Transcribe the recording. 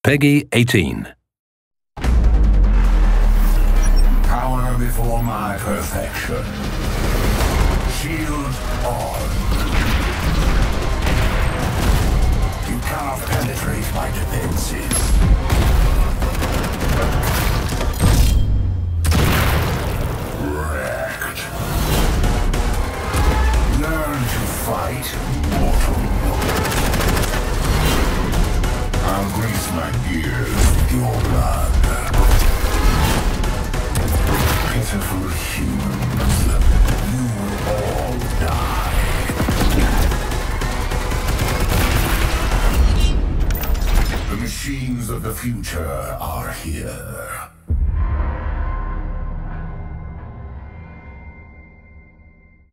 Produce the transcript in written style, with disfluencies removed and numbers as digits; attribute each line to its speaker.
Speaker 1: PEGI 18.
Speaker 2: Power before my perfection. Shield on. You cannot penetrate my defenses. Wrecked. Learn to fight, mortal. I'll grease my gears with your blood. Pitiful humans, you will all die. The machines of the future are here.